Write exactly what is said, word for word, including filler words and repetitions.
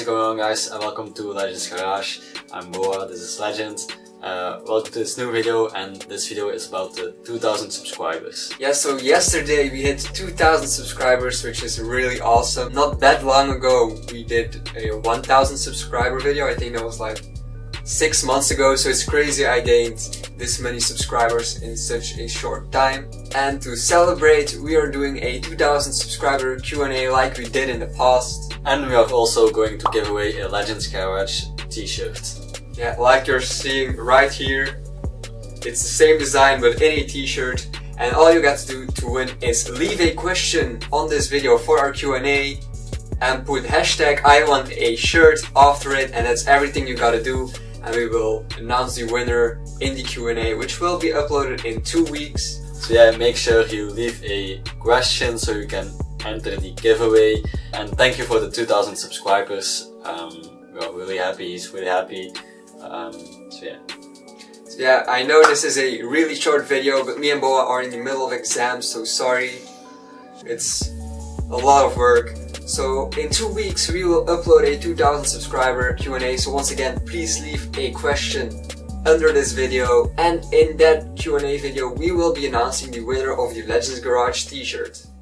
is going on, guys, and welcome to Legends Garage. I'm Boa, this is Legend. Uh, welcome to this new video, and this video is about the two thousand subscribers. Yeah, so yesterday we hit two thousand subscribers, which is really awesome. Not that long ago we did a one thousand subscriber video. I think that was like six months ago, so it's crazy I gained this many subscribers in such a short time. And to celebrate, we are doing a two thousand subscriber Q and A like we did in the past. And we are also going to give away a Legends Garage t-shirt. Yeah, like you're seeing right here. It's the same design but in a t-shirt. And all you got to do to win is leave a question on this video for our Q and A and put hashtag I want a shirt after it, and that's everything you gotta do. And we will announce the winner in the Q and A, which will be uploaded in two weeks. So yeah, make sure you leave a question so you can enter the giveaway. And thank you for the two thousand subscribers. Um, we're really happy, he's really happy. Um, so yeah. So yeah, I know this is a really short video, but me and Boa are in the middle of exams, so sorry. It's a lot of work. So in two weeks we will upload a two thousand subscriber Q and A, so once again please leave a question under this video, and in that Q and A video we will be announcing the winner of the Legends Garage t-shirt.